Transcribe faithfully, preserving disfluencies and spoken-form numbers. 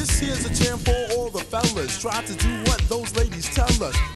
This here's a jam for all the fellas. Try to do what those ladies tell us.